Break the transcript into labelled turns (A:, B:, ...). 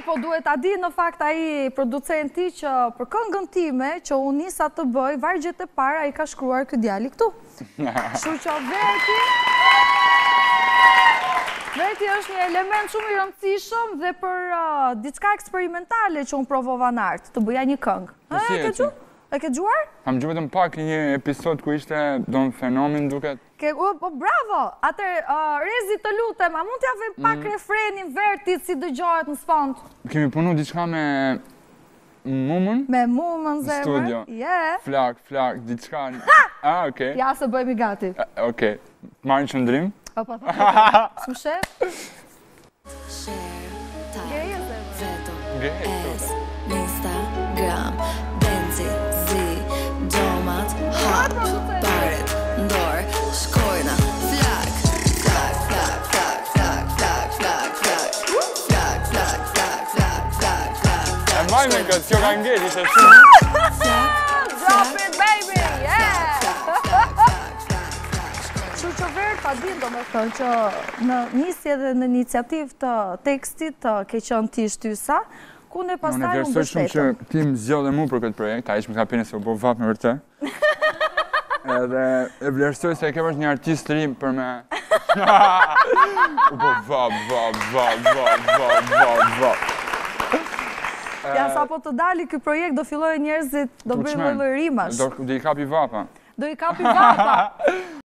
A: po duhet ta di në fakt ai producenti që për këngën time që unë nisa të bëj vargjet e para ai ka shkruar ky djali këtu. Kështu që Verti është një element shumë i rëndësishëm dhe për diçka eksperimentale që unë provova në art, të bëja një këngë. E ke gjuar?
B: Kam gjuar vetëm pak një episod ku ishte Don Fenomen duket.
A: Bravo! Atër, Rezi të lutem, a mund t'ja vej pak refrenin Vertit si dëgjohet në sfond?
B: Kemi punu diçka me Mumën?
A: Me Mumën, zemër?
B: Studio. Flak, diçka... okej.
A: Ja, se bëjmë i gati.
B: Okej. Marrin qëndrim?
A: Pa, s'më shef? Geje, zemër?
C: Instagram, Benzi, Zi, Domat, Hap, Baret, Ndor, Shkojna, Flak, Flak, Flak, Flak, Flak, Flak, Flak, Flak, Flak, Flak, Flak, Flak, Flak, Flak.
B: E majme këtë, kjo ka ngejt, ishte shumë.
A: Drop it, baby, yeah! Pa din do me thënë që në nisje dhe në iniciativë të tekstit ke qënë ti shtysa, ku ne pastaj unë
B: vlerësoj shumë që ti më zgjodhe mu për këtë projekt, a ishë më ka pine se u bo vap me vërte. Edhe e vlerësoj se e ke është një artist të rim për me... U bo vap.
A: Ja, sa po të dali këj projekt do filloj njerëzit, do bëjmë lloj rimash.
B: Do i kapi vapa.
A: Do i kapi vapa.